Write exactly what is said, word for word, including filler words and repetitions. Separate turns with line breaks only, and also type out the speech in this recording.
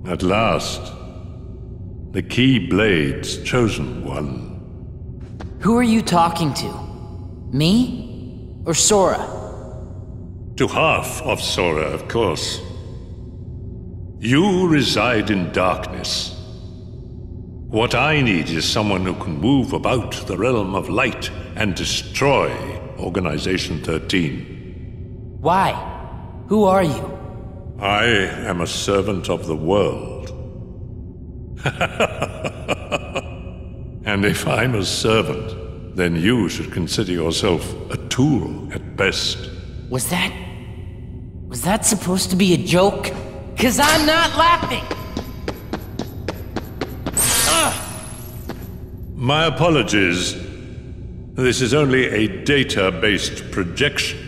At last, the Keyblade's chosen one.
Who are you talking to? Me? Or Sora?
To half of Sora, of course. You reside in darkness. What I need is someone who can move about the realm of light and destroy Organization thirteen.
Why? Who are you?
I am a servant of the world. And if I'm a servant, then you should consider yourself a tool at best.
Was that... was that supposed to be a joke? 'Cause I'm not laughing! Ugh.
My apologies. This is only a data-based projection.